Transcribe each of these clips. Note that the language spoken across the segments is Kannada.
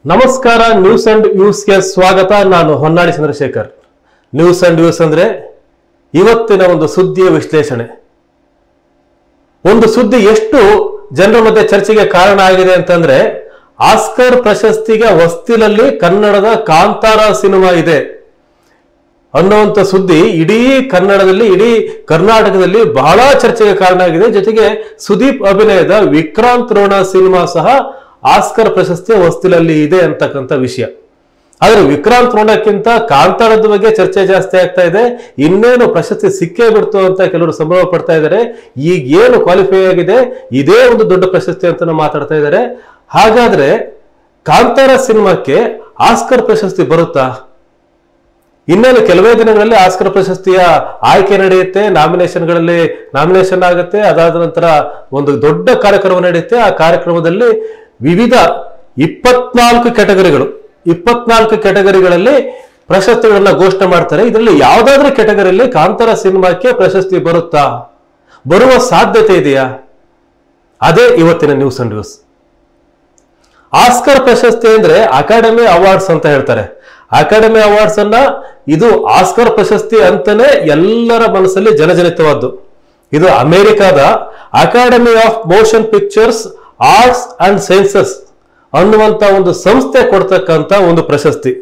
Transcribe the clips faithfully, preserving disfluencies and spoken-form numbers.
ನಮಸ್ಕಾರ, ನ್ಯೂಸ್ ಅಂಡ್ ವ್ಯೂಸ್ಗೆ ಸ್ವಾಗತ. ನಾನು Honnali Chandrashekhar. News and views ಅಂದ್ರೆ ಇವತ್ತಿನ ಒಂದು ಸುದ್ದಿಯ ವಿಶ್ಲೇಷಣೆ. ಒಂದು ಸುದ್ದಿ ಎಷ್ಟು ಜನರ ಮಧ್ಯೆ ಚರ್ಚೆಗೆ ಕಾರಣ ಆಗಿದೆ ಅಂತಂದ್ರೆ, ಆಸ್ಕರ್ ಪ್ರಶಸ್ತಿಗೆ ಹೊಸ್ತಿಲಲ್ಲಿ ಕನ್ನಡದ ಕಾಂತಾರ ಸಿನಿಮಾ ಇದೆ ಅನ್ನುವಂಥ ಸುದ್ದಿ ಇಡೀ ಕನ್ನಡದಲ್ಲಿ, ಇಡೀ ಕರ್ನಾಟಕದಲ್ಲಿ ಬಹಳ ಚರ್ಚೆಗೆ ಕಾರಣ ಆಗಿದೆ. ಜೊತೆಗೆ ಸುದೀಪ್ ಅಭಿನಯದ ವಿಕ್ರಾಂತ್ ರೋಣ ಸಿನಿಮಾ ಸಹ ಆಸ್ಕರ್ ಪ್ರಶಸ್ತಿಯ ಹೊಸ್ತಿಲಲ್ಲಿ ಇದೆ ಅಂತಕ್ಕಂಥ ವಿಷಯ. ಆದ್ರೆ ವಿಕ್ರಾಂತ್ ರೋಣಕ್ಕಿಂತ ಕಾಂತಾರದ ಬಗ್ಗೆ ಚರ್ಚೆ ಜಾಸ್ತಿ ಆಗ್ತಾ ಇದೆ. ಇನ್ನೇನು ಪ್ರಶಸ್ತಿ ಸಿಕ್ಕೇ ಬಿಡ್ತು ಅಂತ ಕೆಲವರು ಸಂಭ್ರಮ ಪಡ್ತಾ ಇದ್ದಾರೆ. ಈಗ ಏನು ಕ್ವಾಲಿಫೈ ಆಗಿದೆ, ಇದೇ ಒಂದು ದೊಡ್ಡ ಪ್ರಶಸ್ತಿ ಅಂತ ಮಾತಾಡ್ತಾ ಇದ್ದಾರೆ. ಹಾಗಾದ್ರೆ ಕಾಂತಾರ ಸಿನಿಮಾಕ್ಕೆ ಆಸ್ಕರ್ ಪ್ರಶಸ್ತಿ ಬರುತ್ತಾ? ಇನ್ನೇನು ಕೆಲವೇ ದಿನಗಳಲ್ಲಿ ಆಸ್ಕರ್ ಪ್ರಶಸ್ತಿಯ ಆಯ್ಕೆ ನಡೆಯುತ್ತೆ, ನಾಮಿನೇಷನ್ಗಳಲ್ಲಿ ನಾಮಿನೇಷನ್ ಆಗುತ್ತೆ. ಅದಾದ ನಂತರ ಒಂದು ದೊಡ್ಡ ಕಾರ್ಯಕ್ರಮ ನಡೆಯುತ್ತೆ. ಆ ಕಾರ್ಯಕ್ರಮದಲ್ಲಿ ವಿವಿಧ ಇಪ್ಪತ್ನಾಲ್ಕು ಕ್ಯಾಟಗರಿಗಳು ಇಪ್ಪತ್ನಾಲ್ಕು ಕ್ಯಾಟಗರಿಗಳಲ್ಲಿ ಪ್ರಶಸ್ತಿಗಳನ್ನ ಘೋಷಣೆ ಮಾಡ್ತಾರೆ. ಇದರಲ್ಲಿ ಯಾವ್ದಾದ್ರೂ ಕ್ಯಾಟಗರಿಯಲ್ಲಿ ಕಾಂತಾರ ಸಿನಿಮಾಕ್ಕೆ ಪ್ರಶಸ್ತಿ ಬರುತ್ತಾ, ಬರುವ ಸಾಧ್ಯತೆ ಇದೆಯಾ? ಅದೇ ಇವತ್ತಿನ ನ್ಯೂಸ್ ಅಂಡ್ ವ್ಯೂಸ್. ಆಸ್ಕರ್ ಪ್ರಶಸ್ತಿ ಅಂದ್ರೆ ಅಕಾಡೆಮಿ ಅವಾರ್ಡ್ಸ್ ಅಂತ ಹೇಳ್ತಾರೆ. ಅಕಾಡೆಮಿ ಅವಾರ್ಡ್ಸ್ ಅನ್ನ ಇದು ಆಸ್ಕರ್ ಪ್ರಶಸ್ತಿ ಅಂತಾನೆ ಎಲ್ಲರ ಮನಸ್ಸಲ್ಲಿ ಜನಜನಿತವಾದ್ದು. ಇದು ಅಮೆರಿಕಾದ academy of motion pictures arts and sciences ಅನ್ನುವಂತ ಒಂದು ಸಂಸ್ಥೆ ಕೊಡ್ತಕ್ಕಂತ ಒಂದು ಪ್ರಶಸ್ತಿ.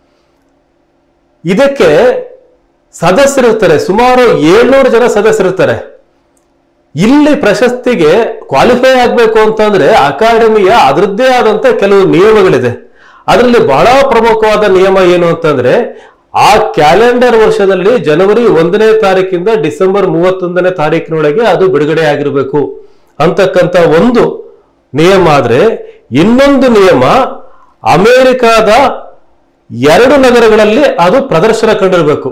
ಇದಕ್ಕೆ ಸದಸ್ಯರಿರ್ತಾರೆ, ಸುಮಾರು ಏಳ್ನೂರು ಜನ ಸದಸ್ಯರಿರ್ತಾರೆ. ಇಲ್ಲಿ ಪ್ರಶಸ್ತಿಗೆ ಕ್ವಾಲಿಫೈ ಆಗ್ಬೇಕು ಅಂತಂದ್ರೆ ಅಕಾಡೆಮಿಯ ಅದರದ್ದೇ ಆದಂತ ಕೆಲವು ನಿಯಮಗಳಿದೆ. ಅದರಲ್ಲಿ ಬಹಳ ಪ್ರಮುಖವಾದ ನಿಯಮ ಏನು ಅಂತಂದ್ರೆ, ಆ ಕ್ಯಾಲೆಂಡರ್ ವರ್ಷದಲ್ಲಿ ಜನವರಿ ಒಂದನೇ ತಾರೀಕಿಂದ ಡಿಸೆಂಬರ್ ಮೂವತ್ತೊಂದನೇ ತಾರೀಕಿನೊಳಗೆ ಅದು ಬಿಡುಗಡೆ ಆಗಿರಬೇಕು ಅಂತಕ್ಕಂಥ ಒಂದು ನಿಯಮ. ಆದ್ರೆ ಇನ್ನೊಂದು ನಿಯಮ, ಅಮೆರಿಕಾದ ಎರಡು ನಗರಗಳಲ್ಲಿ ಅದು ಪ್ರದರ್ಶನ ಕಂಡಿರಬೇಕು,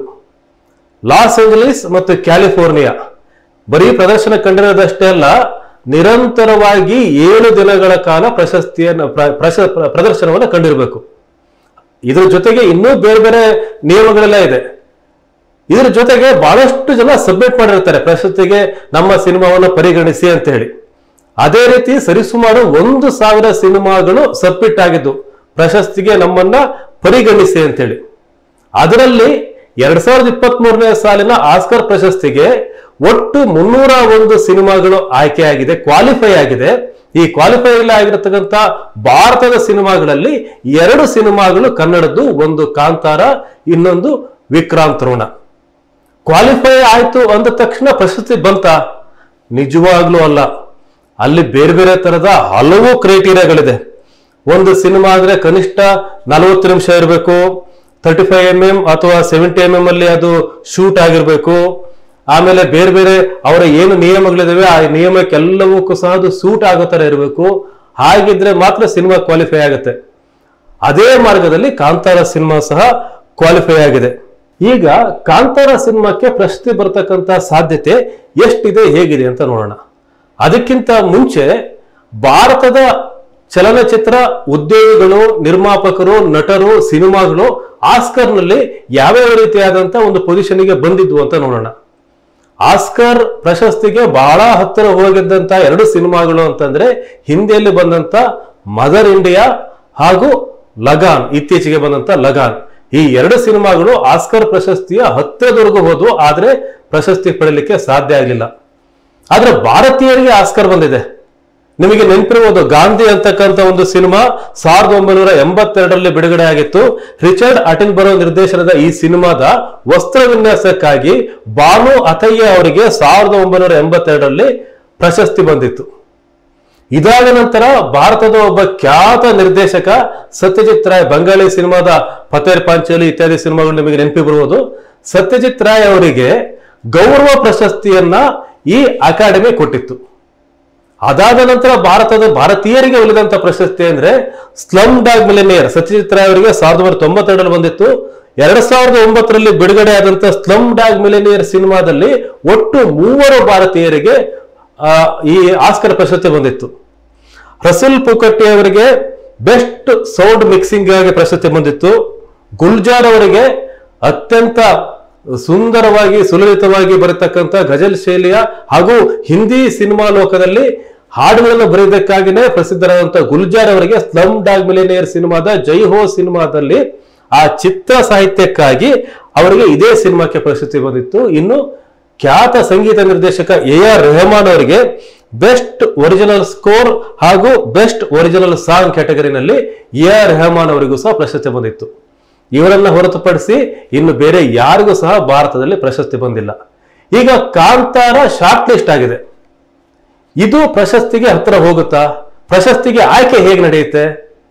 ಲಾಸ್ ಏಂಜಲೀಸ್ ಮತ್ತು ಕ್ಯಾಲಿಫೋರ್ನಿಯಾ. ಬರೀ ಪ್ರದರ್ಶನ ಕಂಡಿರೋದಷ್ಟೇ ಅಲ್ಲ, ನಿರಂತರವಾಗಿ ಏಳು ದಿನಗಳ ಕಾಲ ಪ್ರಶಸ್ತಿಯನ್ನು ಪ್ರದರ್ಶನವನ್ನು ಕಂಡಿರಬೇಕು. ಇದ್ರ ಜೊತೆಗೆ ಇನ್ನೂ ಬೇರೆ ಬೇರೆ ನಿಯಮಗಳೆಲ್ಲ ಇದೆ. ಇದ್ರ ಜೊತೆಗೆ ಬಹಳಷ್ಟು ಜನ ಸಬ್ಮಿಟ್ ಮಾಡಿರ್ತಾರೆ ಪ್ರಶಸ್ತಿಗೆ ನಮ್ಮ ಸಿನಿಮಾವನ್ನು ಪರಿಗಣಿಸಿ ಅಂತ ಹೇಳಿ. ಅದೇ ರೀತಿ ಸರಿಸುಮಾರು ಒಂದು ಸಾವಿರ ಸಿನಿಮಾಗಳು ಸಬ್ಮಿಟ್ ಆಗಿದ್ದು ಪ್ರಶಸ್ತಿಗೆ ನಮ್ಮನ್ನ ಪರಿಗಣಿಸಿ ಅಂತೇಳಿ. ಅದರಲ್ಲಿ ಎರಡ್ ಸಾವಿರದ ಇಪ್ಪತ್ತ್ ಮೂರನೇ ಸಾಲಿನ ಆಸ್ಕರ್ ಪ್ರಶಸ್ತಿಗೆ ಒಟ್ಟು ಮುನ್ನೂರ ಒಂದು ಸಿನಿಮಾಗಳು ಆಯ್ಕೆಯಾಗಿದೆ, ಕ್ವಾಲಿಫೈ ಆಗಿದೆ. ಈ ಕ್ವಾಲಿಫೈ ಆಗಿರತಕ್ಕಂಥ ಭಾರತದ ಸಿನಿಮಾಗಳಲ್ಲಿ ಎರಡು ಸಿನಿಮಾಗಳು ಕನ್ನಡದ್ದು, ಒಂದು ಕಾಂತಾರ, ಇನ್ನೊಂದು ವಿಕ್ರಾಂತ್ ರೋಣ. ಕ್ವಾಲಿಫೈ ಆಯ್ತು ಅಂದ ತಕ್ಷಣ ಪ್ರಶಸ್ತಿ ಬಂತ? ನಿಜವಾಗ್ಲೂ ಅಲ್ಲ. ಅಲ್ಲಿ ಬೇರೆ ಬೇರೆ ತರದ ಹಲವು ಕ್ರೈಟೀರಿಯಾಗಳಿದೆ. ಒಂದು ಸಿನಿಮಾ ಅಂದ್ರೆ ಕನಿಷ್ಠ ನಲವತ್ತು ನಿಮಿಷ ಇರಬೇಕು, ತರ್ಟಿ ಫೈವ್ ಎಂ ಎಂ ಅಥವಾ ಸೆವೆಂಟಿ ಎಂ ಎಂ ಅಲ್ಲಿ ಅದು ಶೂಟ್ ಆಗಿರ್ಬೇಕು. ಆಮೇಲೆ ಬೇರೆ ಬೇರೆ ಅವರ ಏನು ನಿಯಮಗಳಿದಾವೆ ಆ ನಿಯಮಕ್ಕೆಲ್ಲವಕ್ಕೂ ಸಹ ಅದು ಸೂಟ್ ಆಗೋ ತರ ಇರಬೇಕು. ಹಾಗಿದ್ರೆ ಮಾತ್ರ ಸಿನಿಮಾ ಕ್ವಾಲಿಫೈ ಆಗುತ್ತೆ. ಅದೇ ಮಾರ್ಗದಲ್ಲಿ ಕಾಂತಾರ ಸಿನಿಮಾ ಸಹ ಕ್ವಾಲಿಫೈ ಆಗಿದೆ. ಈಗ ಕಾಂತಾರ ಸಿನಿಮಾಕ್ಕೆ ಪ್ರಶಸ್ತಿ ಬರ್ತಕ್ಕಂಥ ಸಾಧ್ಯತೆ ಎಷ್ಟಿದೆ, ಹೇಗಿದೆ ಅಂತ ನೋಡೋಣ. ಅದಕ್ಕಿಂತ ಮುಂಚೆ ಭಾರತದ ಚಲನಚಿತ್ರ ಉದ್ಯೋಗಿಗಳು, ನಿರ್ಮಾಪಕರು, ನಟರು, ಸಿನಿಮಾಗಳು ಆಸ್ಕರ್ನಲ್ಲಿ ಯಾವ್ಯಾವ ರೀತಿಯಾದಂತ ಒಂದು ಪೊಸಿಷನ್ಗೆ ಬಂದಿದ್ವು ಅಂತ ನೋಡೋಣ. ಆಸ್ಕರ್ ಪ್ರಶಸ್ತಿಗೆ ಬಹಳ ಹತ್ತಿರ ಹೋಗಿದ್ದಂತ ಎರಡು ಸಿನಿಮಾಗಳು ಅಂತಂದ್ರೆ ಹಿಂದಿಯಲ್ಲಿ ಬಂದಂತ ಮದರ್ ಇಂಡಿಯಾ ಹಾಗೂ ಲಗಾನ್, ಇತ್ತೀಚೆಗೆ ಬಂದಂತ ಲಗಾನ್. ಈ ಎರಡು ಸಿನಿಮಾಗಳು ಆಸ್ಕರ್ ಪ್ರಶಸ್ತಿಯ ಹತ್ತಿರದವರೆಗೂ ಹೋದ್ವು, ಆದ್ರೆ ಪ್ರಶಸ್ತಿ ಪಡೆಯಲಿಕ್ಕೆ ಸಾಧ್ಯ ಆಗಲಿಲ್ಲ. ಆದ್ರೆ ಭಾರತೀಯರಿಗೆ ಆಸ್ಕರ್ ಬಂದಿದೆ. ನಿಮಗೆ ನೆನಪಿರುವುದು ಗಾಂಧಿ ಅಂತಕ್ಕಂಥ ಒಂದು ಸಿನಿಮಾ ಸಾವಿರದ ಒಂಬೈನೂರ ಎಂಬತ್ತೆರಡರಲ್ಲಿ ಬಿಡುಗಡೆ ಆಗಿತ್ತು. ರಿಚರ್ಡ್ ಅಟನ್ಬರೋ ನಿರ್ದೇಶನದ ಈ ಸಿನಿಮಾದ ವಸ್ತ್ರ ವಿನ್ಯಾಸಕ್ಕಾಗಿ ಬಾನು ಅಥಯ್ಯ ಅವರಿಗೆ ಸಾವಿರದ ಒಂಬೈನೂರ ಎಂಬತ್ತೆರಡರಲ್ಲಿ ಪ್ರಶಸ್ತಿ ಬಂದಿತ್ತು. ಇದಾದ ನಂತರ ಭಾರತದ ಒಬ್ಬ ಖ್ಯಾತ ನಿರ್ದೇಶಕ ಸತ್ಯಜಿತ್ ರಾಯ್, ಬಂಗಾಳಿ ಸಿನಿಮಾದ ಪತೇರ್ ಪಾಂಚಾಲಿ ಇತ್ಯಾದಿ ಸಿನಿಮಾಗಳು ನಿಮಗೆ ನೆನಪಿ ಬರುವುದು. ಸತ್ಯಜಿತ್ ರಾಯ್ ಅವರಿಗೆ ಗೌರವ ಪ್ರಶಸ್ತಿಯನ್ನ ಈ ಅಕಾಡೆಮಿ ಕೊಟ್ಟಿತ್ತು. ಅದಾದ ನಂತರ ಭಾರತದ ಭಾರತೀಯರಿಗೆ ಒಲಿದಂತ ಪ್ರಶಸ್ತಿ ಅಂದ್ರೆ slumdog millionaire, Satyajit Ray ಅವರಿಗೆ ಸಾವಿರದ ಒಂಬೈನೂರ ತೊಂಬತ್ತೆರಡರಲ್ಲಿ ಬಂದಿತ್ತು. ಎರಡ್ ಸಾವಿರದ ಒಂಬತ್ತರಲ್ಲಿ ಬಿಡುಗಡೆ ಆದಂತ ಸ್ಲಮ್ ಡಾಗ್ ಮಿಲಿಯನಿಯರ್ ಸಿನಿಮಾದಲ್ಲಿ ಒಟ್ಟು ಮೂವರು ಭಾರತೀಯರಿಗೆ ಆ ಈ ಆಸ್ಕರ್ ಪ್ರಶಸ್ತಿ ಬಂದಿತ್ತು. ರಸೂಲ್ ಪೂಕಟ್ಟಿ ಅವರಿಗೆ ಬೆಸ್ಟ್ ಸೌಂಡ್ ಮಿಕ್ಸಿಂಗ್ ಆಗಿ ಪ್ರಶಸ್ತಿ ಬಂದಿತ್ತು. ಗುಲ್ಜಾರ್ ಅವರಿಗೆ ಅತ್ಯಂತ ಸುಂದರವಾಗಿ ಸುಲಲಿತವಾಗಿ ಬರತಕ್ಕಂಥ ಗಜಲ್ ಶೈಲಿಯ ಹಾಗೂ ಹಿಂದಿ ಸಿನಿಮಾ ಲೋಕದಲ್ಲಿ ಹಾಡುಗಳನ್ನು ಬರೆಯೋದಕ್ಕಾಗಿನೇ ಪ್ರಸಿದ್ಧರಾದಂತಹ ಗುಲ್ಜಾರ್ ಅವರಿಗೆ ಸ್ಲಮ್ ಡಾಗ್ ಮಿಲಿಯನೇರ್ ಸಿನಿಮಾದ ಜೈ ಹೋ ಸಿನಿಮಾದಲ್ಲಿ ಆ ಚಿತ್ರ ಸಾಹಿತ್ಯಕ್ಕಾಗಿ ಅವರಿಗೆ ಇದೇ ಸಿನಿಮಾಕ್ಕೆ ಪ್ರಶಸ್ತಿ ಬಂದಿತ್ತು. ಇನ್ನು ಖ್ಯಾತ ಸಂಗೀತ ನಿರ್ದೇಶಕ ಎ ಆರ್ ರೆಹಮಾನ್ ಅವರಿಗೆ ಬೆಸ್ಟ್ ಒರಿಜಿನಲ್ ಸ್ಕೋರ್ ಹಾಗೂ ಬೆಸ್ಟ್ ಒರಿಜಿನಲ್ ಸಾಂಗ್ ಕ್ಯಾಟಗರಿನಲ್ಲಿ ಎ ಆರ್ ರೆಹಮಾನ್ ಅವರಿಗೂ ಸಹ ಪ್ರಶಸ್ತಿ ಬಂದಿತ್ತು. ಇವರನ್ನ ಹೊರತುಪಡಿಸಿ ಇನ್ನು ಬೇರೆ ಯಾರಿಗೂ ಸಹ ಭಾರತದಲ್ಲಿ ಪ್ರಶಸ್ತಿ ಬಂದಿಲ್ಲ. ಈಗ ಕಾಂತಾರ ಶಾರ್ಟ್ ಲಿಸ್ಟ್ ಆಗಿದೆ. ಇದು ಪ್ರಶಸ್ತಿಗೆ ಹತ್ತಿರ ಹೋಗುತ್ತಾ? ಪ್ರಶಸ್ತಿಗೆ ಆಯ್ಕೆ ಹೇಗೆ ನಡೆಯುತ್ತೆ?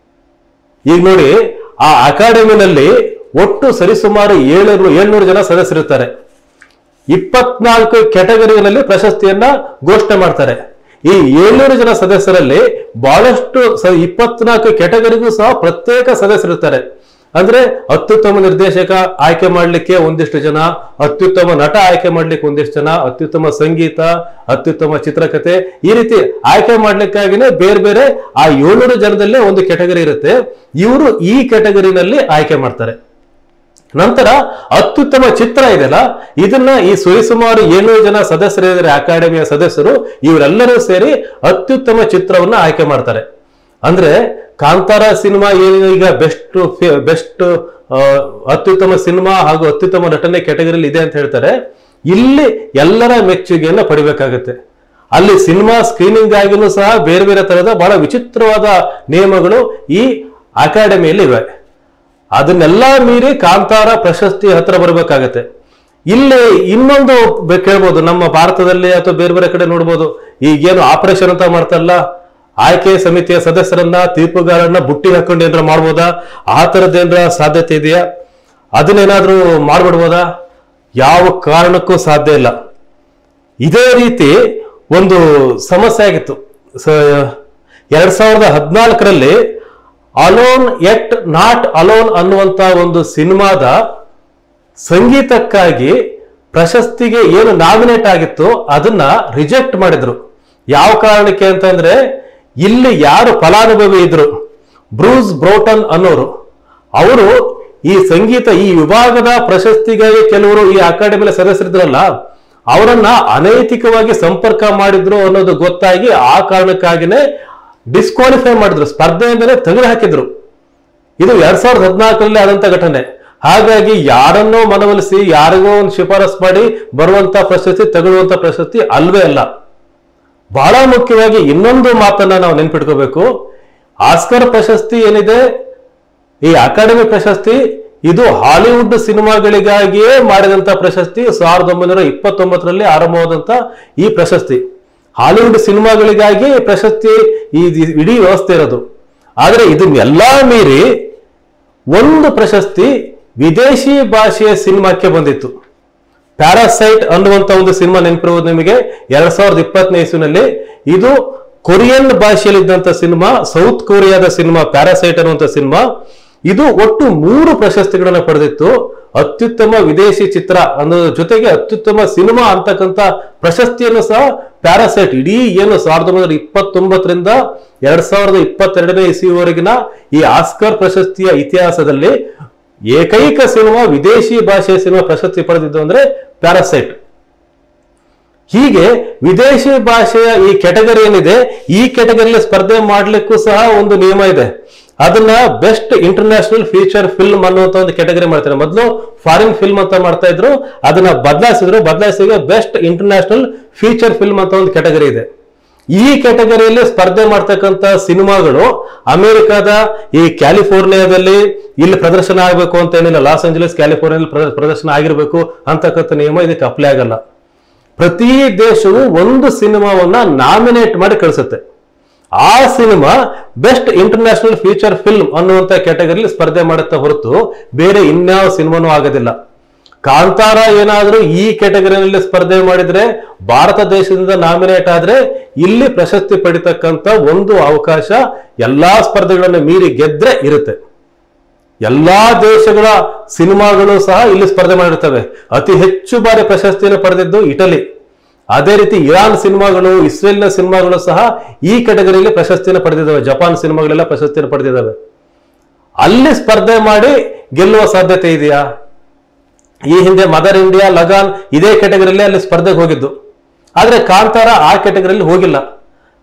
ಈಗ ನೋಡಿ, ಆ ಅಕಾಡೆಮಿನಲ್ಲಿ ಒಟ್ಟು ಸರಿಸುಮಾರು ಏಳ್ನೂರು ಏಳ್ನೂರು ಜನ ಸದಸ್ಯರಿರ್ತಾರೆ. ಇಪ್ಪತ್ನಾಲ್ಕು ಕ್ಯಾಟಗರಿಗಳಲ್ಲಿ ಪ್ರಶಸ್ತಿಯನ್ನ ಘೋಷಣೆ ಮಾಡ್ತಾರೆ. ಈ ಏಳ್ನೂರು ಜನ ಸದಸ್ಯರಲ್ಲಿ ಬಹಳಷ್ಟು ಇಪ್ಪತ್ನಾಲ್ಕು ಕ್ಯಾಟಗರಿಗೂ ಸಹ ಪ್ರತ್ಯೇಕ ಸದಸ್ಯರಿರ್ತಾರೆ. ಅಂದ್ರೆ ಅತ್ಯುತ್ತಮ ನಿರ್ದೇಶಕ ಆಯ್ಕೆ ಮಾಡ್ಲಿಕ್ಕೆ ಒಂದಿಷ್ಟು ಜನ, ಅತ್ಯುತ್ತಮ ನಟ ಆಯ್ಕೆ ಮಾಡ್ಲಿಕ್ಕೆ ಒಂದಿಷ್ಟು ಜನ, ಅತ್ಯುತ್ತಮ ಸಂಗೀತ, ಅತ್ಯುತ್ತಮ ಚಿತ್ರಕಥೆ, ಈ ರೀತಿ ಆಯ್ಕೆ ಮಾಡ್ಲಿಕ್ಕಾಗಿನೇ ಬೇರೆ ಬೇರೆ ಆ ಏಳ್ನೂರು ಜನದಲ್ಲೇ ಒಂದು ಕ್ಯಾಟಗರಿ ಇರುತ್ತೆ. ಇವರು ಈ ಕ್ಯಾಟಗರಿನಲ್ಲಿ ಆಯ್ಕೆ ಮಾಡ್ತಾರೆ. ನಂತರ ಅತ್ಯುತ್ತಮ ಚಿತ್ರ ಇದೆಯಲ್ಲ, ಇದನ್ನ ಈ ಸುರಿಸುಮಾರು ಏಳ್ನೂರು ಜನ ಸದಸ್ಯರಿದ್ದಾರೆ ಅಕಾಡೆಮಿಯ ಸದಸ್ಯರು, ಇವರೆಲ್ಲರೂ ಸೇರಿ ಅತ್ಯುತ್ತಮ ಚಿತ್ರವನ್ನ ಆಯ್ಕೆ ಮಾಡ್ತಾರೆ. ಅಂದ್ರೆ ಕಾಂತಾರ ಸಿನಿಮಾ ಏನು ಈಗ ಬೆಸ್ಟ್ ಬೆಸ್ಟ್ ಅತ್ಯುತ್ತಮ ಸಿನಿಮಾ ಹಾಗೂ ಅತ್ಯುತ್ತಮ ನಟನೆ ಕ್ಯಾಟಗರಿಯಲ್ಲಿ ಇದೆ ಅಂತ ಹೇಳ್ತಾರೆ. ಇಲ್ಲಿ ಎಲ್ಲರ ಮೆಚ್ಚುಗೆಯನ್ನ ಪಡಿಬೇಕಾಗತ್ತೆ. ಅಲ್ಲಿ ಸಿನಿಮಾ ಸ್ಕ್ರೀನಿಂಗ್ ಆಗಿನೂ ಸಹ ಬೇರೆ ಬೇರೆ ತರಹದ ಬಹಳ ವಿಚಿತ್ರವಾದ ನಿಯಮಗಳು ಈ ಅಕಾಡೆಮಿಯಲ್ಲಿ ಇವೆ. ಅದನ್ನೆಲ್ಲ ಮೀರಿ ಕಾಂತಾರ ಪ್ರಶಸ್ತಿ ಹತ್ರ ಬರಬೇಕಾಗತ್ತೆ. ಇಲ್ಲಿ ಇನ್ನೊಂದು ಕೇಳ್ಬೋದು, ನಮ್ಮ ಭಾರತದಲ್ಲಿ ಅಥವಾ ಬೇರೆ ಬೇರೆ ಕಡೆ ನೋಡ್ಬೋದು, ಈಗೇನು ಆಪರೇಷನ್ ಅಂತ ಮಾಡ್ತಾರಲ್ಲ, ಆಯ್ಕೆ ಸಮಿತಿಯ ಸದಸ್ಯರನ್ನ ತೀರ್ಪುಗಾರನ್ನ ಬುಟ್ಟಿ ಹಾಕೊಂಡು ಏನಾರ ಮಾಡ್ಬೋದಾ? ಆ ತರದ್ದೇನಾರ ಸಾಧ್ಯತೆ ಇದೆಯಾ? ಅದನ್ನೇನಾದ್ರೂ ಮಾಡ್ಬಿಡ್ಬೋದಾ? ಯಾವ ಕಾರಣಕ್ಕೂ ಸಾಧ್ಯ ಇಲ್ಲ. ಇದೇ ರೀತಿ ಒಂದು ಸಮಸ್ಯೆ ಆಗಿತ್ತು. ಎರಡ್ ಸಾವಿರದ ಹದಿನಾಲ್ಕರಲ್ಲಿ ಅಲೋನ್ ಎಟ್ ನಾಟ್ ಅಲೋನ್ ಅನ್ನುವಂತ ಒಂದು ಸಿನಿಮಾದ ಸಂಗೀತಕ್ಕಾಗಿ ಪ್ರಶಸ್ತಿಗೆ ಏನು ನಾಮಿನೇಟ್ ಆಗಿತ್ತು ಅದನ್ನ ರಿಜೆಕ್ಟ್ ಮಾಡಿದ್ರು. ಯಾವ ಕಾರಣಕ್ಕೆ ಅಂತಂದ್ರೆ, ಇಲ್ಲಿ ಯಾರು ಫಲಾನುಭವಿ ಇದ್ರು, ಬ್ರೂಸ್ ಬ್ರೋಟನ್ ಅನ್ನೋರು, ಅವರು ಈ ಸಂಗೀತ ಈ ವಿಭಾಗದ ಪ್ರಶಸ್ತಿಗಾಗಿ ಕೆಲವರು ಈ ಅಕಾಡೆಮಿಯ ಸದಸ್ಯರಿದ್ರಲ್ಲ, ಅವರನ್ನ ಅನೈತಿಕವಾಗಿ ಸಂಪರ್ಕ ಮಾಡಿದ್ರು ಅನ್ನೋದು ಗೊತ್ತಾಗಿ ಆ ಕಾರಣಕ್ಕಾಗಿನೇ ಡಿಸ್ಕ್ವಾಲಿಫೈ ಮಾಡಿದ್ರು, ಸ್ಪರ್ಧೆಯಿಂದಲೇ ತೆಗೆದು ಹಾಕಿದ್ರು. ಇದು ಎರಡ್ ಸಾವಿರದ ಹದಿನಾಲ್ಕರಲ್ಲಿ ಆದಂತ ಘಟನೆ. ಹಾಗಾಗಿ ಯಾರನ್ನೋ ಮನವೊಲಿಸಿ ಯಾರಿಗೋ ಒಂದು ಶಿಫಾರಸ್ ಮಾಡಿ ಬರುವಂತ ಪ್ರಶಸ್ತಿ ತಗೊಳ್ಳುವಂತ ಪ್ರಶಸ್ತಿ ಅಲ್ವೇ ಅಲ್ಲ. ಬಹಳ ಮುಖ್ಯವಾಗಿ ಇನ್ನೊಂದು ಮಾತನ್ನ ನಾವು ನೆನ್ಪಿಟ್ಕೋಬೇಕು. ಆಸ್ಕರ್ ಪ್ರಶಸ್ತಿ ಏನಿದೆ, ಈ ಅಕಾಡೆಮಿ ಪ್ರಶಸ್ತಿ, ಇದು ಹಾಲಿವುಡ್ ಸಿನಿಮಾಗಳಿಗಾಗಿಯೇ ಮಾಡಿದಂತ ಪ್ರಶಸ್ತಿ. ಸಾವಿರದ ಒಂಬೈನೂರ ಇಪ್ಪತ್ತೊಂಬತ್ತರಲ್ಲಿ ಆರಂಭವಾದಂತ ಈ ಪ್ರಶಸ್ತಿ ಹಾಲಿವುಡ್ ಸಿನಿಮಾಗಳಿಗಾಗಿ ಪ್ರಶಸ್ತಿ ಈ ಇಡೀ ವ್ಯವಸ್ಥೆ ಇರೋದು. ಆದ್ರೆ ಇದನ್ನೆಲ್ಲಾ ಮೀರಿ ಒಂದು ಪ್ರಶಸ್ತಿ ವಿದೇಶಿ ಭಾಷೆಯ ಸಿನಿಮಾಕ್ಕೆ ಬಂದಿತ್ತು. ಪ್ಯಾರಾಸೈಟ್ ಅನ್ನುವಂತ ಒಂದು ಸಿನಿಮಾ ನೆನಪಿರುವುದು ನಿಮಗೆ, ಎರಡ್ ಸಾವಿರದ ಇಪ್ಪತ್ತನೇ ಇಸ್ವಿನಲ್ಲಿ. ಇದು ಕೊರಿಯನ್ ಭಾಷೆಯಲ್ಲಿ ಇದ್ದಂತ ಸಿನಿಮಾ, ಸೌತ್ ಕೊರಿಯಾದ ಸಿನಿಮಾ ಪ್ಯಾರಾಸೈಟ್ ಅನ್ನುವಂತ ಸಿನಿಮಾ. ಇದು ಒಟ್ಟು ಮೂರು ಪ್ರಶಸ್ತಿಗಳನ್ನ ಪಡೆದಿತ್ತು. ಅತ್ಯುತ್ತಮ ವಿದೇಶಿ ಚಿತ್ರ ಅನ್ನೋದ್ರ ಜೊತೆಗೆ ಅತ್ಯುತ್ತಮ ಸಿನಿಮಾ ಅಂತಕ್ಕಂಥ ಪ್ರಶಸ್ತಿಯನ್ನು ಸಹ ಪ್ಯಾರಾಸೈಟ್ ಇಡೀ ಏನು ಸಾವಿರದ ಒಂಬೈನೂರ ಇಪ್ಪತ್ತೊಂಬತ್ತರಿಂದ ಎರಡ್ ಸಾವಿರದ ಇಪ್ಪತ್ತೆರಡನೇ ಇಸ್ವಿವರೆಗಿನ ಈ ಆಸ್ಕರ್ ಪ್ರಶಸ್ತಿಯ ಇತಿಹಾಸದಲ್ಲಿ ಏಕೈಕ ಸಿನಿಮಾ ವಿದೇಶಿ ಭಾಷೆಯ ಸಿನಿಮಾ ಪ್ರಶಸ್ತಿ ಪಡೆದಿದ್ದು ಅಂದ್ರೆ ಪ್ಯಾರಾಸೈಟ್. ಹೀಗೆ ವಿದೇಶಿ ಭಾಷೆಯ ಈ ಕ್ಯಾಟಗರಿ ಏನಿದೆ, ಈ ಕ್ಯಾಟಗರಿಯಲ್ಲಿ ಸ್ಪರ್ಧೆ ಮಾಡ್ಲಿಕ್ಕೂ ಸಹ ಒಂದು ನಿಯಮ ಇದೆ. ಅದನ್ನ ಬೆಸ್ಟ್ ಇಂಟರ್ನ್ಯಾಷನಲ್ ಫೀಚರ್ ಫಿಲ್ಮ್ ಅನ್ನುವಂತ ಒಂದು ಕ್ಯಾಟಗರಿ ಮಾಡ್ತಾರೆ. ಮೊದಲು ಫಾರಿನ್ ಫಿಲ್ಮ್ ಅಂತ ಮಾಡ್ತಾ ಇದ್ರು, ಅದನ್ನ ಬದಲಾಯಿಸಿದ್ರು. ಬದಲಾಯಿಸಿ ಬೆಸ್ಟ್ ಇಂಟರ್ನ್ಯಾಷನಲ್ ಫೀಚರ್ ಫಿಲ್ಮ್ ಅಂತ ಒಂದು ಕ್ಯಾಟಗರಿ ಇದೆ. ಈ ಕ್ಯಾಟಗರಿಯಲ್ಲಿ ಸ್ಪರ್ಧೆ ಮಾಡ್ತಕ್ಕಂಥ ಸಿನಿಮಾಗಳು ಅಮೆರಿಕದ ಈ ಕ್ಯಾಲಿಫೋರ್ನಿಯಾದಲ್ಲಿ ಇಲ್ಲಿ ಪ್ರದರ್ಶನ ಆಗಬೇಕು ಅಂತ ಏನಿಲ್ಲ, ಲಾಸ್ ಏಂಜಲೀಸ್ ಕ್ಯಾಲಿಫೋರ್ನಿಯಲ್ಲಿ ಪ್ರದರ್ಶನ ಆಗಿರ್ಬೇಕು ಅಂತಕ್ಕಂಥ ನಿಯಮ ಇದಕ್ಕೆ ಅಪ್ಲೈ ಆಗಲ್ಲ. ಪ್ರತಿ ದೇಶವು ಒಂದು ಸಿನಿಮಾವನ್ನ ನಾಮಿನೇಟ್ ಮಾಡಿ ಕಳಿಸುತ್ತೆ. ಆ cinema best international feature film ಅನ್ನುವಂತ ಕ್ಯಾಟಗರಿಯಲ್ಲಿ ಸ್ಪರ್ಧೆ ಮಾಡುತ್ತಾ ಹೊರತು ಬೇರೆ ಇನ್ಯಾವ ಸಿನಿಮಾನೂ ಆಗೋದಿಲ್ಲ. ಕಾಂತಾರ ಏನಾದ್ರೂ ಈ ಕ್ಯಾಟಗರಿಯಲ್ಲಿ ಸ್ಪರ್ಧೆ ಮಾಡಿದ್ರೆ, ಭಾರತ ದೇಶದಿಂದ ನಾಮಿನೇಟ್ ಆದ್ರೆ ಇಲ್ಲಿ ಪ್ರಶಸ್ತಿ ಪಡಿತಕ್ಕಂತ ಒಂದು ಅವಕಾಶ ಎಲ್ಲಾ ಸ್ಪರ್ಧೆಗಳನ್ನು ಮೀರಿ ಗೆದ್ರೆ ಇರುತ್ತೆ. ಎಲ್ಲಾ ದೇಶಗಳ ಸಿನಿಮಾಗಳು ಸಹ ಇಲ್ಲಿ ಸ್ಪರ್ಧೆ ಮಾಡಿರ್ತವೆ. ಅತಿ ಹೆಚ್ಚು ಬಾರಿ ಪ್ರಶಸ್ತಿಯನ್ನು ಪಡೆದಿದ್ದು ಇಟಲಿ. ಅದೇ ರೀತಿ ಇರಾನ್ ಸಿನಿಮಾಗಳು, ಇಸ್ರೇಲ್ನ ಸಿನಿಮಾಗಳು ಸಹ ಈ ಕ್ಯಾಟಗರಿಯಲ್ಲಿ ಪ್ರಶಸ್ತಿಯನ್ನು ಪಡೆದಿದ್ದಾವೆ. ಜಪಾನ್ ಸಿನಿಮಾಗಳೆಲ್ಲ ಪ್ರಶಸ್ತಿಯನ್ನು ಪಡೆದಿದ್ದಾವೆ. ಅಲ್ಲಿ ಸ್ಪರ್ಧೆ ಮಾಡಿ ಗೆಲ್ಲುವ ಸಾಧ್ಯತೆ ಇದೆಯಾ? ಈ ಹಿಂದೆ ಮದರ್ ಇಂಡಿಯಾ, ಲಗಾನ್ ಇದೇ ಕ್ಯಾಟಗರಿಯಲ್ಲಿ ಅಲ್ಲಿ ಸ್ಪರ್ಧೆಗೆ ಹೋಗಿದ್ದು. ಆದ್ರೆ ಕಾಂತಾರ ಆ ಕ್ಯಾಟಗರಿಯಲ್ಲಿ ಹೋಗಿಲ್ಲ.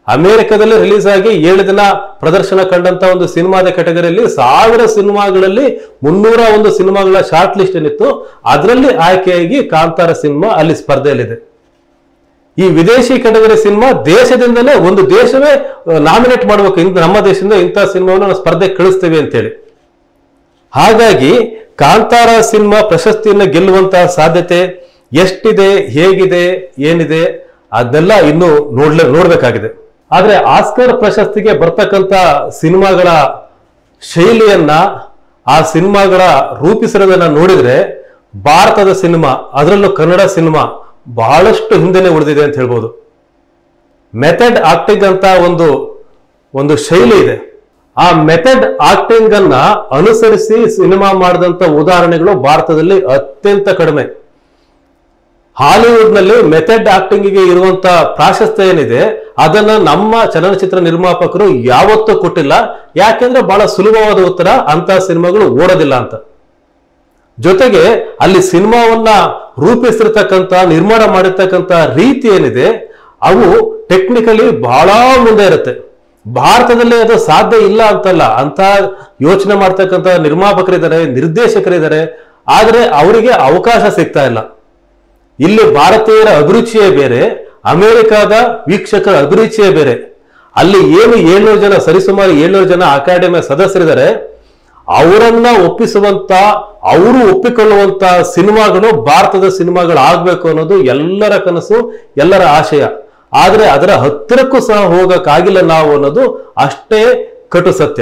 ಅಮೆರಿಕದಲ್ಲಿ ರಿಲೀಸ್ ಆಗಿ ಏಳು ದಿನ ಪ್ರದರ್ಶನ ಕಂಡಂತ ಒಂದು ಸಿನಿಮಾದ ಕೆಟಗರಿಯಲ್ಲಿ ಸಾವಿರ ಸಿನಿಮಾಗಳಲ್ಲಿ ಮುನ್ನೂರ ಒಂದು ಸಿನಿಮಾಗಳ ಶಾರ್ಟ್ ಲಿಸ್ಟ್ ಏನಿತ್ತು ಅದರಲ್ಲಿ ಆಯ್ಕೆಯಾಗಿ ಕಾಂತಾರ ಸಿನಿಮಾ ಅಲ್ಲಿ ಸ್ಪರ್ಧೆಯಲ್ಲಿದೆ. ಈ ವಿದೇಶಿ ಕೆಟಗರಿ ಸಿನಿಮಾ ದೇಶದಿಂದಲೇ ಒಂದು ದೇಶವೇ ನಾಮಿನೇಟ್ ಮಾಡ್ಬೇಕು, ನಮ್ಮ ದೇಶದಿಂದ ಇಂಥ ಸಿನಿಮಾವನ್ನು ನಾವು ಸ್ಪರ್ಧೆ ಕಳಿಸ್ತೇವೆ ಅಂತೇಳಿ. ಹಾಗಾಗಿ ಕಾಂತಾರ ಸಿನಿಮಾ ಪ್ರಶಸ್ತಿಯನ್ನು ಗೆಲ್ಲುವಂತಹ ಸಾಧ್ಯತೆ ಎಷ್ಟಿದೆ, ಹೇಗಿದೆ, ಏನಿದೆ ಅದನ್ನೆಲ್ಲ ಇನ್ನು ನೋಡ್ಲೇ ನೋಡ್ಬೇಕಾಗಿದೆ. ಆದ್ರೆ ಆಸ್ಕರ್ ಪ್ರಶಸ್ತಿಗೆ ಬರ್ತಕ್ಕಂಥ ಸಿನಿಮಾಗಳ ಶೈಲಿಯನ್ನ, ಆ ಸಿನಿಮಾಗಳ ರೂಪಿಸಿರೋದನ್ನ ನೋಡಿದ್ರೆ ಭಾರತದ ಸಿನಿಮಾ, ಅದರಲ್ಲೂ ಕನ್ನಡ ಸಿನಿಮಾ ಬಹಳಷ್ಟು ಹಿಂದೆನೆ ಉಳಿದಿದೆ ಅಂತ ಹೇಳ್ಬೋದು. ಮೆಥಡ್ ಆಕ್ಟಿಂಗ್ ಅಂತ ಒಂದು ಒಂದು ಶೈಲಿ ಇದೆ. ಆ ಮೆಥಡ್ ಆಕ್ಟಿಂಗ್ ಅನ್ನ ಅನುಸರಿಸಿ ಸಿನಿಮಾ ಮಾಡಿದಂತ ಉದಾಹರಣೆಗಳು ಭಾರತದಲ್ಲಿ ಅತ್ಯಂತ ಕಡಿಮೆ. ಹಾಲಿವುಡ್ ನಲ್ಲಿ ಮೆಥಡ್ ಆಕ್ಟಿಂಗ್ಗೆ ಇರುವಂತ ಪ್ರಾಶಸ್ತ್ಯ ಏನಿದೆ ಅದನ್ನ ನಮ್ಮ ಚಲನಚಿತ್ರ ನಿರ್ಮಾಪಕರು ಯಾವತ್ತೂ ಕೊಟ್ಟಿಲ್ಲ. ಯಾಕೆಂದ್ರೆ ಬಹಳ ಸುಲಭವಾದ ಉತ್ತರ, ಅಂತ ಸಿನಿಮಾಗಳು ಓಡೋದಿಲ್ಲ ಅಂತ. ಜೊತೆಗೆ ಅಲ್ಲಿ ಸಿನಿಮಾವನ್ನ ರೂಪಿಸಿರ್ತಕ್ಕಂಥ, ನಿರ್ಮಾಣ ಮಾಡಿರ್ತಕ್ಕಂಥ ರೀತಿ ಏನಿದೆ ಅವು ಟೆಕ್ನಿಕಲಿ ಬಹಳ ಮುಂದೆ ಇರುತ್ತೆ. ಭಾರತದಲ್ಲಿ ಅದು ಸಾಧ್ಯ ಇಲ್ಲ ಅಂತಲ್ಲ, ಅಂತ ಯೋಚನೆ ಮಾಡ್ತಕ್ಕಂಥ ನಿರ್ಮಾಪಕರಿದ್ದಾರೆ, ನಿರ್ದೇಶಕರಿದ್ದಾರೆ, ಆದ್ರೆ ಅವರಿಗೆ ಅವಕಾಶ ಸಿಗ್ತಾ ಇಲ್ಲ. ಇಲ್ಲಿ ಭಾರತೀಯರ ಅಭಿರುಚಿಯೇ ಬೇರೆ, ಅಮೆರಿಕಾದ ವೀಕ್ಷಕರ ಅಭಿರುಚಿಯೇ ಬೇರೆ. ಅಲ್ಲಿ ಏನು ಏಳ್ನೂರು ಜನ ಸರಿಸುಮಾರು ಏಳ್ನೂರು ಜನ ಅಕಾಡೆಮಿಯ ಸದಸ್ಯರಿದ್ದಾರೆ, ಅವರನ್ನ ಒಪ್ಪಿಸುವಂತ, ಅವರು ಒಪ್ಪಿಕೊಳ್ಳುವಂತ ಸಿನಿಮಾಗಳು ಭಾರತದ ಸಿನಿಮಾಗಳು ಆಗ್ಬೇಕು ಅನ್ನೋದು ಎಲ್ಲರ ಕನಸು, ಎಲ್ಲರ ಆಶಯ. ಆದ್ರೆ ಅದರ ಹತ್ತಿರಕ್ಕೂ ಸಹ ಹೋಗಕ್ಕಾಗಿಲ್ಲ ನಾವು ಅನ್ನೋದು ಅಷ್ಟೇ ಕಟು ಸತ್ಯ.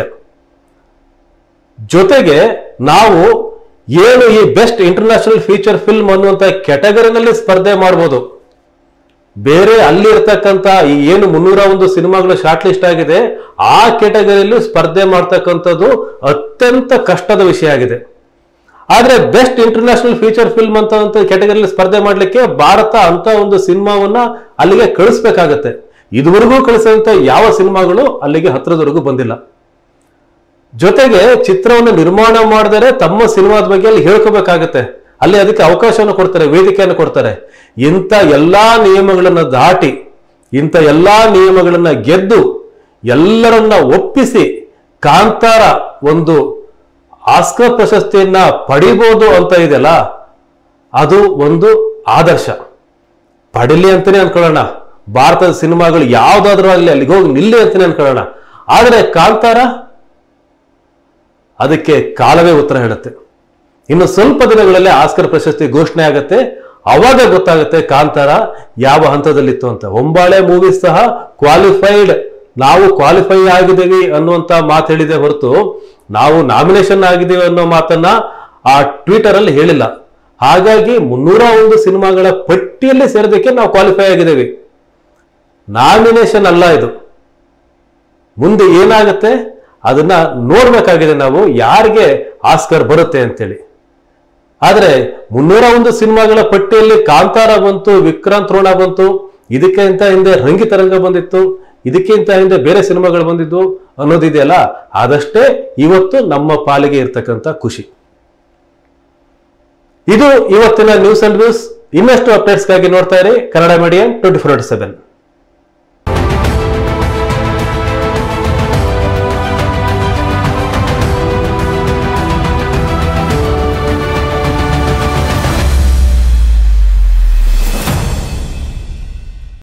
ಜೊತೆಗೆ ನಾವು ಏನು ಈ ಬೆಸ್ಟ್ ಇಂಟರ್ನ್ಯಾಷನಲ್ ಫೀಚರ್ ಫಿಲ್ಮ್ ಅನ್ನುವಂತ ಕೆಟಗರಿನಲ್ಲಿ ಸ್ಪರ್ಧೆ ಮಾಡ್ಬೋದು. ಬೇರೆ ಅಲ್ಲಿ ಇರ್ತಕ್ಕಂಥ ಈ ಏನು ಮುನ್ನೂರ ಒಂದು ಸಿನಿಮಾಗಳು ಶಾರ್ಟ್ ಲಿಸ್ಟ್ ಆಗಿದೆ, ಆ ಕೆಟಗರಿಯಲ್ಲಿ ಸ್ಪರ್ಧೆ ಮಾಡ್ತಕ್ಕಂಥದ್ದು ಅತ್ಯಂತ ಕಷ್ಟದ ವಿಷಯ ಆಗಿದೆ. ಆದ್ರೆ ಬೆಸ್ಟ್ ಇಂಟರ್ನ್ಯಾಷನಲ್ ಫೀಚರ್ ಫಿಲ್ಮ್ ಅಂತ ಕೆಟಗರಿಯಲ್ಲಿ ಸ್ಪರ್ಧೆ ಮಾಡ್ಲಿಕ್ಕೆ ಭಾರತ ಅಂತ ಒಂದು ಸಿನಿಮಾವನ್ನ ಅಲ್ಲಿಗೆ ಕಳಿಸ್ಬೇಕಾಗತ್ತೆ. ಇದುವರೆಗೂ ಕಳಿಸಿದಂತ ಯಾವ ಸಿನಿಮಾಗಳು ಅಲ್ಲಿಗೆ ಹತ್ರದವರೆಗೂ ಬಂದಿಲ್ಲ. ಜೊತೆಗೆ ಚಿತ್ರವನ್ನು ನಿರ್ಮಾಣ ಮಾಡಿದರೆ ತಮ್ಮ ಸಿನಿಮಾದ ಬಗ್ಗೆ ಅಲ್ಲಿ ಹೇಳ್ಕೋಬೇಕಾಗತ್ತೆ. ಅಲ್ಲಿ ಅದಕ್ಕೆ ಅವಕಾಶವನ್ನು ಕೊಡ್ತಾರೆ, ವೇದಿಕೆಯನ್ನು ಕೊಡ್ತಾರೆ. ಇಂಥ ಎಲ್ಲಾ ನಿಯಮಗಳನ್ನ ದಾಟಿ, ಇಂಥ ಎಲ್ಲಾ ನಿಯಮಗಳನ್ನ ಗೆದ್ದು, ಎಲ್ಲರನ್ನ ಒಪ್ಪಿಸಿ ಕಾಂತಾರ ಒಂದು ಆಸ್ಕರ್ ಪ್ರಶಸ್ತಿಯನ್ನ ಪಡಿಬಹುದು ಅಂತ ಇದೆಯಲ್ಲ, ಅದು ಒಂದು ಆದರ್ಶ. ಪಡಿಲಿ ಅಂತಾನೆ ಅನ್ಕೊಳ್ಳೋಣ, ಭಾರತದ ಸಿನಿಮಾಗಳು ಯಾವ್ದಾದ್ರೂ ಅಲ್ಲಿ ಅಲ್ಲಿಗೆ ಹೋಗಿ ನಿಲ್ಲಿ ಅಂತಾನೆ ಅನ್ಕೊಳ್ಳೋಣ. ಆದ್ರೆ ಕಾಂತಾರ ಅದಕ್ಕೆ ಕಾಲವೇ ಉತ್ತರ ಹೇಳುತ್ತೆ. ಇನ್ನು ಸ್ವಲ್ಪ ದಿನಗಳಲ್ಲಿ ಆಸ್ಕರ್ ಪ್ರಶಸ್ತಿ ಘೋಷಣೆ ಆಗುತ್ತೆ, ಅವಾಗ ಗೊತ್ತಾಗುತ್ತೆ ಕಾಂತಾರ ಯಾವ ಹಂತದಲ್ಲಿತ್ತು ಅಂತ. ಒಂಬಾಳೆ ಮೂವೀಸ್ ಸಹ ಕ್ವಾಲಿಫೈಡ್, ನಾವು ಕ್ವಾಲಿಫೈ ಆಗಿದ್ದೀವಿ ಅನ್ನುವಂತ ಮಾತು ಹೇಳಿದೆ ಹೊರತು ನಾವು ನಾಮಿನೇಷನ್ ಆಗಿದ್ದೀವಿ ಅನ್ನೋ ಮಾತನ್ನ ಆ ಟ್ವಿಟರ್ ಅಲ್ಲಿ ಹೇಳಿಲ್ಲ. ಹಾಗಾಗಿ ಮುನ್ನೂರ ಒಂದು ಸಿನಿಮಾಗಳ ಪಟ್ಟಿಯಲ್ಲಿ ಸೇರೋದಕ್ಕೆ ನಾವು ಕ್ವಾಲಿಫೈ ಆಗಿದ್ದೀವಿ, ನಾಮಿನೇಷನ್ ಅಲ್ಲ ಇದು. ಮುಂದೆ ಏನಾಗುತ್ತೆ ಅದನ್ನ ನೋಡ್ಬೇಕಾಗಿದೆ ನಾವು, ಯಾರಿಗೆ ಆಸ್ಕರ್ ಬರುತ್ತೆ ಅಂತೇಳಿ. ಆದ್ರೆ ಮುನ್ನೂರ ಒಂದು ಸಿನಿಮಾಗಳ ಪಟ್ಟಿಯಲ್ಲಿ ಕಾಂತಾರ ಬಂತು, ವಿಕ್ರಾಂತ್ ರೋಣ ಬಂತು, ಇದಕ್ಕಿಂತ ಹಿಂದೆ ರಂಗಿತರಂಗ ಬಂದಿತ್ತು, ಇದಕ್ಕಿಂತ ಹಿಂದೆ ಬೇರೆ ಸಿನಿಮಾಗಳು ಬಂದಿದ್ದು ಅನ್ನೋದಿದೆಯಲ್ಲ, ಅದಷ್ಟೇ ಇವತ್ತು ನಮ್ಮ ಪಾಲಿಗೆ ಇರ್ತಕ್ಕಂಥ ಖುಷಿ. ಇದು ಇವತ್ತಿನ ನ್ಯೂಸ್ ಅಂಡ್ ವ್ಯೂಸ್. ಇನ್ನಷ್ಟು ಅಪ್ಡೇಟ್ಸ್ಗಾಗಿ ನೋಡ್ತಾ ಇರಿ Kannada medium twenty four into seven.